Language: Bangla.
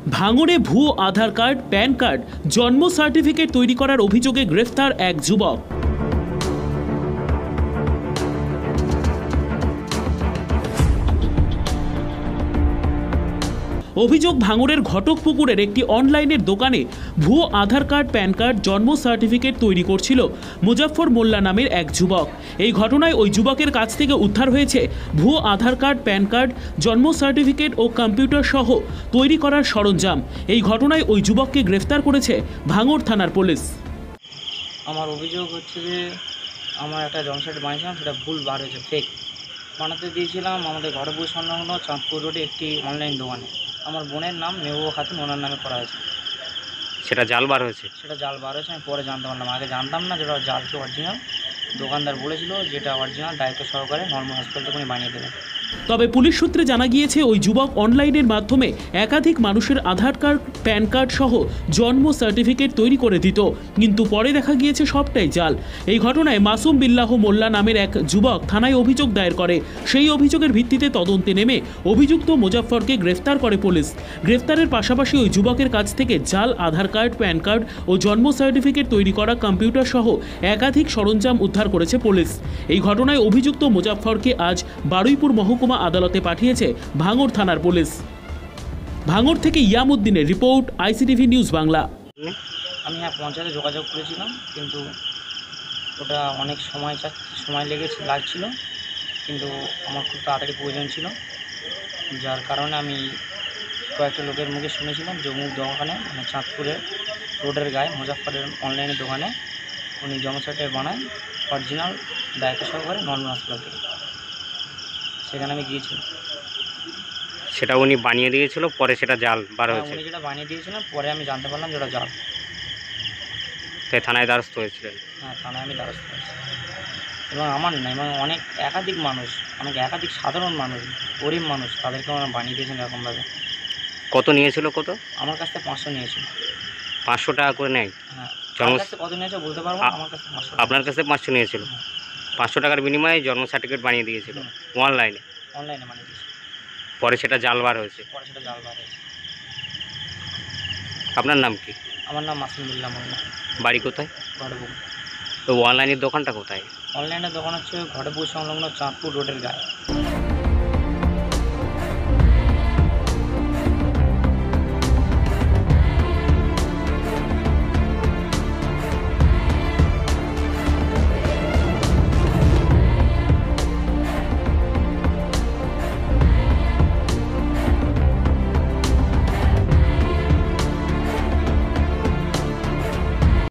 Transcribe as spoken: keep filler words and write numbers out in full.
ভাঙড়ে ভুয়ো আধার কার্ড, প্যান কার্ড, জন্ম সার্টিফিকেট তৈরি করার অভিযোগে গ্রেফতার এক যুবক। অভিযোগ, ভাঙড়ের ঘটকপুকুরের একটি অনলাইনের দোকানে ভুয়ো আধার কার্ড, প্যান কার্ড, জন্ম সার্টিফিকেট তৈরি করছিল মুজাফফর মোল্লা নামের এক যুবক। এই ঘটনায় ওই যুবকের কাছ থেকে উদ্ধার হয়েছে ভুয়ো আধার কার্ড, প্যান কার্ড, জন্ম সার্টিফিকেট ও কম্পিউটার সহ তৈরি করার সরঞ্জাম। এই ঘটনায় ওই যুবককে গ্রেফতার করেছে ভাঙড় থানার পুলিশ। আমার অভিযোগ হচ্ছে যে আমার একটা জন্ম সার্টিফিকেট বানিয়েছিলাম, সেটা ভুল বার হয়েছে, ফেক বানাতে দিয়েছিলাম আমাদের ঘটকপুর সংলগ্ন চাঁদপুর রোডে একটি অনলাইন দোকানে। আমার বোনের নাম মেহবুবা খাতুন, ওনার নামে করা হয়েছে। সেটা জাল বার হয়েছে? সেটা জাল বার হয়েছে, আমি পরে জানতে পারলাম। আগে জানতাম না যেটা জাল কি অরিজিনাল। দোকানদার বলেছিল যেটা অরিজিনাল, দায়িত্ব সহকারে নর্মাল হসপিটাল থেকে উনি বানিয়ে দেবেন। তবে পুলিশ সূত্রে জানা গিয়েছে ওই যুবক অনলাইনের মাধ্যমে একাধিক মানুষের আধার কার্ড, প্যান কার্ড সহ জন্ম সার্টিফিকেট তৈরি করে দিত, কিন্তু পরে দেখা গিয়েছে সবটাই জাল। এই ঘটনায় মাসুম বিল্লাহ মোল্লা নামের এক যুবক থানায় অভিযোগ দায়ের করে। সেই অভিযোগের ভিত্তিতে তদন্তে নেমে অভিযুক্ত মুজাফফরকে গ্রেফতার করে পুলিশ। গ্রেফতারের পাশাপাশি ওই যুবকের কাছ থেকে জাল আধার কার্ড, প্যান কার্ড ও জন্ম সার্টিফিকেট তৈরি করা কম্পিউটার সহ একাধিক সরঞ্জাম উদ্ধার করেছে পুলিশ। এই ঘটনায় অভিযুক্ত মুজাফফরকে আজ বারুইপুর মহকুমা আদালতে পাঠিয়েছে ভাঙড় থানার পুলিশ। ভাঙড় থেকে ইয়ামউদ্দিনের রিপোর্ট, আইসিটিভি নিউজ বাংলা। আমি হ্যাঁ পঞ্চায়েতে যোগাযোগ করেছিলাম, কিন্তু ওটা অনেক সময় সময় লেগেছে লাগছিল, কিন্তু আমার খুব তাড়াতাড়ি প্রয়োজন ছিল, যার কারণে আমি কয়েকটা লোকের মুখে শুনেছিলাম যে অমুক দোকানে, মানে চাঁদপুরের রোডের গায়ে মুজাফফরের অনলাইনের দোকানে উনি জন্ম সার্টিফিকেট বানায় অরিজিনাল, দায়িত্ব সহকারে নর্মাল হসপিটাল থেকে। সেখানে আমি গিয়েছিলাম। সেটা উনি বানিয়ে দিয়েছিল, পরে সেটা জাল বার হয়েছে? উনি যেটা বানিয়ে দিয়েছিলেন, পরে আমি জানতে পারলাম যেটা জাল। তাই থানায় দ্বারস্থ হয়েছিলেন? হ্যাঁ, থানায় আমি দ্বারস্থ হয়েছি। এবং আমার না, এবং অনেক একাধিক মানুষ, অনেক একাধিক সাধারণ মানুষ, গরিব মানুষ, তাদেরকে আমরা বানিয়ে দিয়েছেন এরকমভাবে। কত নিয়েছিল? কত? আমার কাছ থেকে পাঁচশো নিয়েছিল। পাঁচশো টাকা করে নেয়? হ্যাঁ। জন্ম আমার কাছে কত নিয়েছে বলতে পারবো, আমার কাছে পাঁচশো। আপনার কাছে পাঁচশো নিয়েছিল? পাঁচশো টাকার বিনিময়ে জন্ম সার্টিফিকেট বানিয়ে দিয়েছিল অনলাইনে? অনলাইনে বানিয়ে দিয়েছিল। পরে সেটা জাল বার হয়েছে? পরে সেটা জাল বার হয়েছে। আপনার নাম কি? আমার নাম মাসুম বিল্লাহ মোল্লা। বাড়ি কোথায়? ঘটকপুর। তো অনলাইনের দোকানটা কোথায়? অনলাইনের দোকান হচ্ছে ঘটকপুর সংলগ্ন চাঁদপুর রোডের গায়ে।